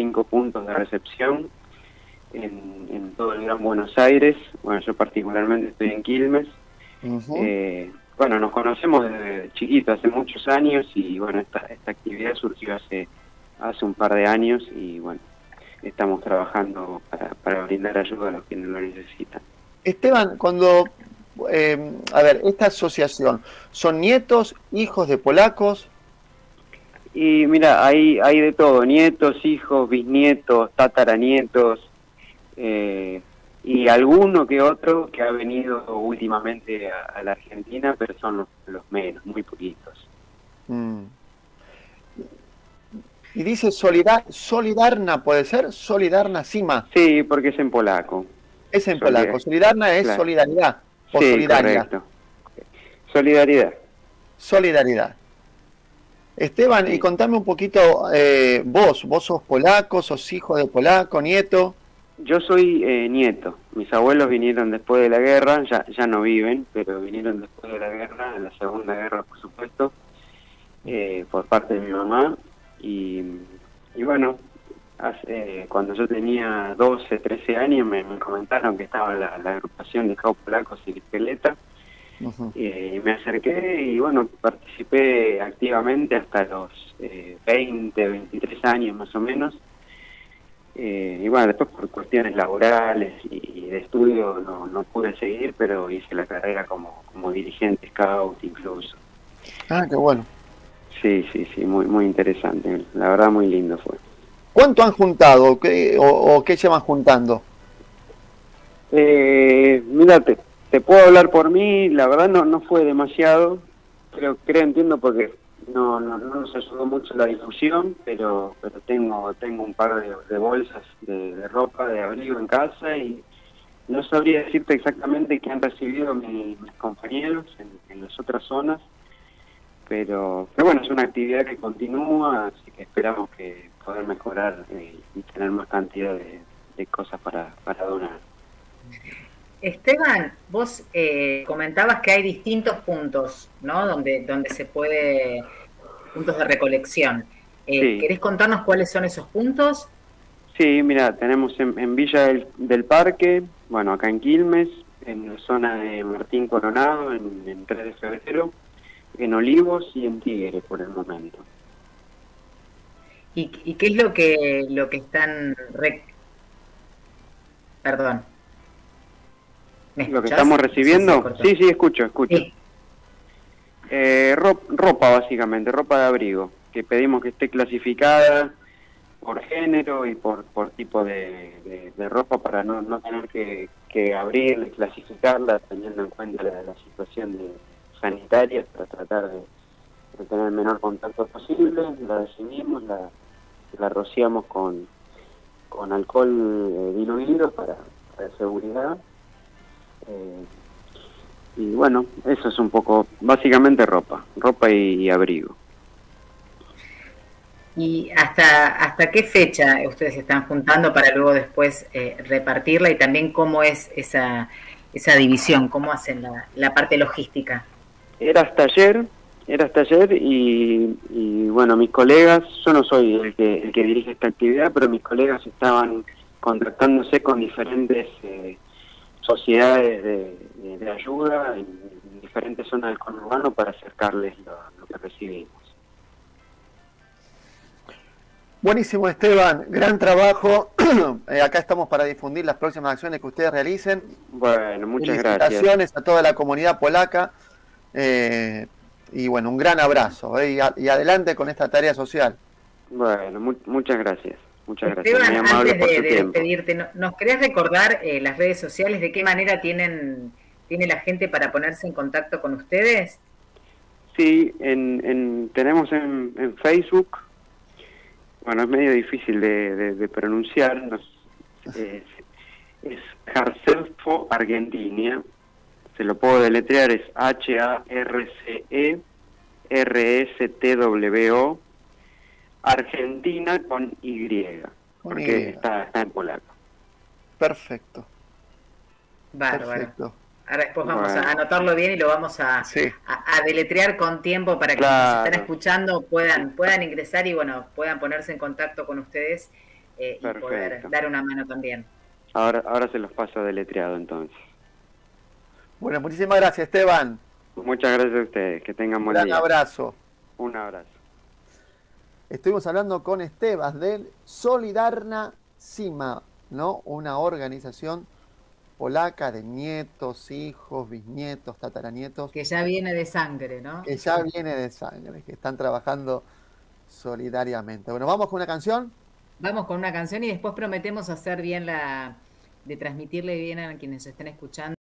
5 puntos de recepción en todo el Gran Buenos Aires. Bueno, yo particularmente estoy en Quilmes. Bueno, nos conocemos desde chiquito, hace muchos años, y bueno, esta actividad surgió hace un par de años, y bueno, estamos trabajando para brindar ayuda a los que lo necesitan. Esteban, cuando, a ver, esta asociación, ¿son nietos, hijos de polacos? Y mira, hay de todo, nietos, hijos, bisnietos, tataranietos, y alguno que otro que ha venido últimamente a la Argentina, pero son los menos, muy poquitos. Y dice Solidarna, ¿puede ser? Solidarna Sima. Sí, porque es en polaco. Es en polaco. Solidarna es claro. solidaridad o sí, solidaria. Correcto. Solidaridad. Solidaridad. Esteban, Sí. y contame un poquito, vos sos polaco, sos hijo de polaco, nieto. Yo soy nieto. Mis abuelos vinieron después de la guerra, ya no viven, pero vinieron después de la guerra, en la Segunda Guerra, por supuesto, por parte de mi mamá. Y bueno, cuando yo tenía 12, 13 años me comentaron que estaba la agrupación de Scout Polacos y Bicicleta. Y me acerqué y bueno, participé activamente hasta los 20, 23 años más o menos. Y bueno, después por cuestiones laborales y de estudio no pude seguir, pero hice la carrera como dirigente scout incluso. Ah, qué bueno. Sí, muy interesante. La verdad muy lindo fue. ¿Cuánto han juntado o qué llevan juntando? Mira, te puedo hablar por mí, la verdad no fue demasiado, entiendo porque no nos ayudó mucho la difusión, pero tengo un par de bolsas de ropa, de abrigo en casa, y no sabría decirte exactamente qué han recibido mis compañeros en las otras zonas, pero bueno, es una actividad que continúa, así que esperamos que poder mejorar y tener más cantidad de cosas para donar. Esteban, vos comentabas que hay distintos puntos, ¿no? Donde se puede, puntos de recolección. Sí. ¿Querés contarnos cuáles son esos puntos? Sí, mira, tenemos en Villa del Parque, bueno, acá en Quilmes, en la zona de Martín Coronado, en 3 de febrero, en Olivos y en Tigre por el momento. ¿Y qué es lo que están... Perdón. ¿Lo que estamos recibiendo? Sí, escucho. Sí. Ropa, básicamente, ropa de abrigo, que pedimos que esté clasificada por género y por tipo de ropa para no tener que abrirla y clasificarla teniendo en cuenta la situación sanitaria, para tratar de tener el menor contacto posible. La decidimos, la rociamos con alcohol diluido para seguridad. Y bueno, eso es un poco, básicamente ropa y abrigo. ¿Y hasta qué fecha ustedes están juntando para luego después repartirla? Y también cómo es esa división, cómo hacen la parte logística. Era hasta ayer y bueno, mis colegas, yo no soy el que dirige esta actividad, pero mis colegas estaban contactándose con diferentes sociedades de ayuda en diferentes zonas del conurbano para acercarles lo que recibimos. Buenísimo, Esteban, gran trabajo. Acá estamos para difundir las próximas acciones que ustedes realicen. Bueno, muchas gracias. Felicitaciones a toda la comunidad polaca. Y bueno, un gran abrazo y adelante con esta tarea social. Bueno, muchas gracias. Muchas Esteban, gracias. Muy amable antes por de tiempo. despedirte, ¿nos querés recordar las redes sociales? ¿De qué manera tiene la gente para ponerse en contacto con ustedes? Sí, tenemos en Facebook, bueno, es medio difícil de pronunciar, es Harcelfo Argentina, se lo puedo deletrear, es HARCERSTWO Argentina con Y, porque está en polaco. Perfecto. Bárbaro. Perfecto. Ahora después vamos a anotarlo bien y lo vamos a deletrear con tiempo para que los que nos están escuchando puedan ingresar y bueno, puedan ponerse en contacto con ustedes y poder dar una mano también. Ahora se los paso deletreado entonces. Bueno, muchísimas gracias, Esteban. Muchas gracias a ustedes, que tengan buen día. Un abrazo. Un abrazo. Estuvimos hablando con Esteban de Solidarna Cima, ¿no? Una organización polaca de nietos, hijos, bisnietos, tataranietos. Que ya viene de sangre, ¿no? Que ya viene de sangre, que están trabajando solidariamente. Bueno, ¿vamos con una canción? Vamos con una canción y después prometemos hacer bien de transmitirle bien a quienes estén escuchando.